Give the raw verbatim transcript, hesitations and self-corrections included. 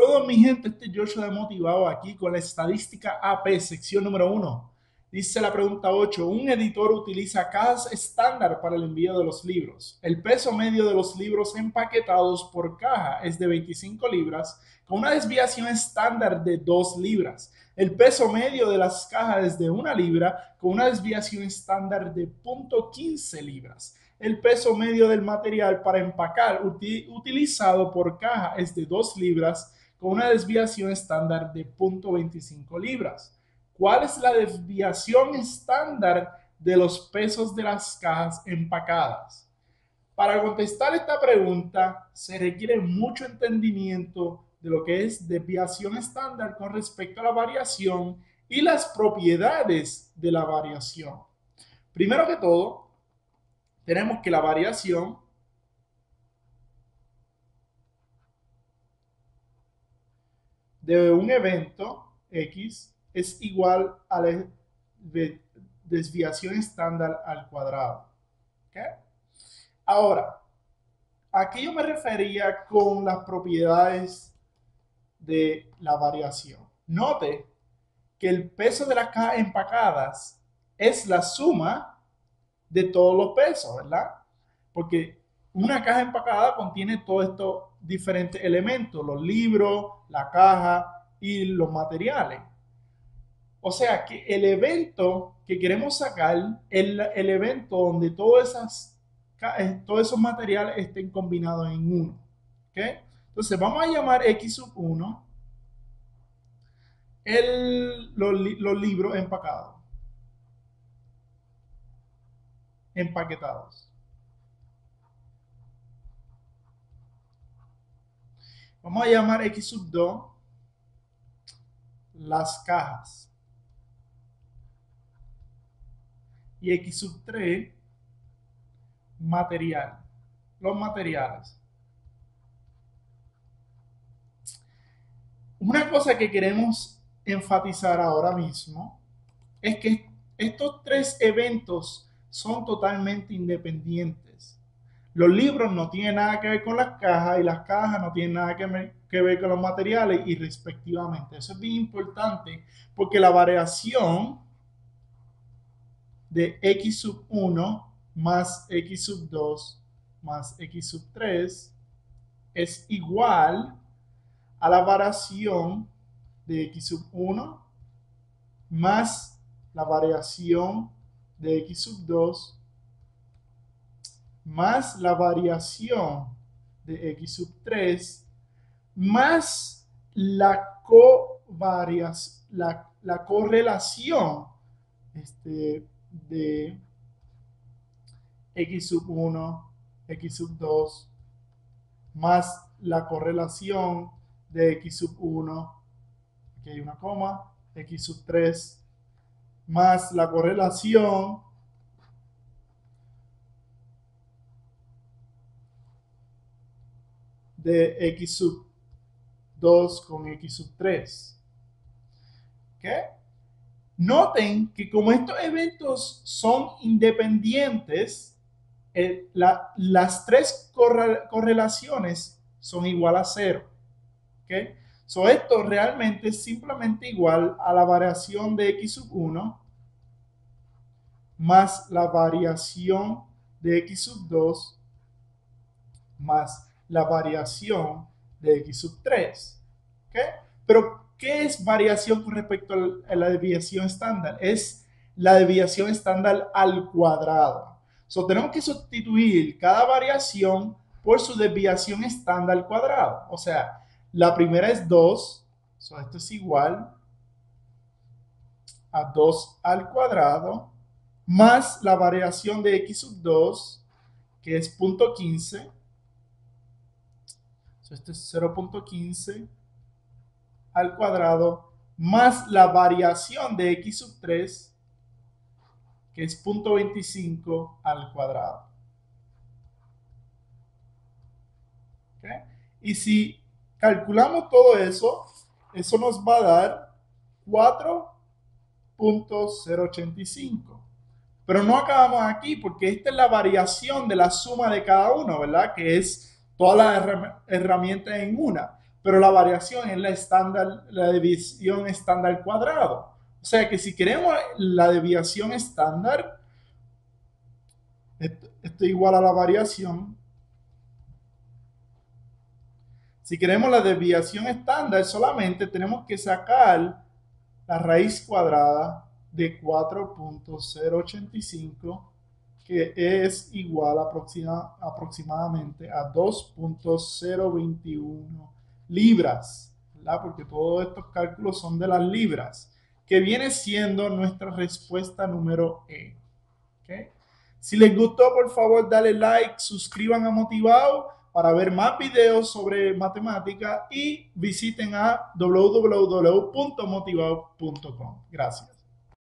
todos, mi gente, este es Joshua de Motivado aquí con la estadística A P, sección número uno. Dice la pregunta ocho, un editor utiliza cajas estándar para el envío de los libros. El peso medio de los libros empaquetados por caja es de veinticinco libras, con una desviación estándar de dos libras. El peso medio de las cajas es de una libra, con una desviación estándar de cero punto quince libras. El peso medio del material para empacar uti utilizado por caja es de dos libras, con una desviación estándar de cero punto veinticinco libras. ¿Cuál es la desviación estándar de los pesos de las cajas empacadas? Para contestar esta pregunta se requiere mucho entendimiento de lo que es desviación estándar con respecto a la variación y las propiedades de la variación. Primero que todo, tenemos que la variación de un evento X es igual a la desviación estándar al cuadrado. ¿Okay? Ahora, aquí yo me refería con las propiedades de la variación. Note que el peso de las cajas empacadas es la suma de todos los pesos, ¿verdad? Porque una caja empacada contiene todos estos diferentes elementos, los libros, la caja y los materiales. O sea que el evento que queremos sacar es el, el evento donde todas esas, todos esos materiales estén combinados en uno. ¿Okay? Entonces vamos a llamar X sub uno el, los, los libros empacados, empaquetados. Vamos a llamar X sub dos las cajas. Y X sub tres material, los materiales. Una cosa que queremos enfatizar ahora mismo es que estos tres eventos son totalmente independientes. Los libros no tienen nada que ver con las cajas y las cajas no tienen nada que ver, que ver con los materiales y respectivamente. Eso es bien importante porque la variación de X sub uno más X sub dos más X sub tres es igual a la variación de X sub uno más la variación de X sub dos más la variación de X sub tres más la, covariación, la, la correlación este, de X sub uno, X sub dos, más la correlación de X sub uno, aquí hay una coma, X sub tres, más la correlación de X sub dos con X sub tres. ¿Okay? Noten que como estos eventos son independientes, eh, la, las tres corre, correlaciones son igual a cero. ¿Okay? So, esto realmente es simplemente igual a la variación de X sub uno más la variación de X sub dos más la variación de X sub tres. ¿Okay? Pero, ¿qué es variación con respecto a la desviación estándar? Es la desviación estándar al cuadrado. So, tenemos que sustituir cada variación por su desviación estándar al cuadrado. O sea, la primera es dos. So, esto es igual a dos al cuadrado más la variación de X sub dos, que es cero punto quince. So, esto es cero punto quince al cuadrado más la variación de X sub tres, que es cero punto veinticinco al cuadrado. ¿Okay? Y si calculamos todo eso, eso nos va a dar cuatro punto cero ochenta y cinco. Pero no acabamos aquí porque esta es la variación de la suma de cada uno, ¿verdad? Que es todas las herramientas en una. pero la variación es la estándar, la desviación estándar cuadrado. O sea que si queremos la desviación estándar, esto, esto es igual a la variación. Si queremos la desviación estándar, solamente tenemos que sacar la raíz cuadrada de cuatro punto cero ochenta y cinco, que es igual aproxima, aproximadamente a dos punto cero veintiuno libras, ¿verdad? Porque todos estos cálculos son de las libras, que viene siendo nuestra respuesta número E. ¿Okay? Si les gustó, por favor, dale like, suscriban a Motivado para ver más videos sobre matemática y visiten a w w w punto motivado punto com. Gracias.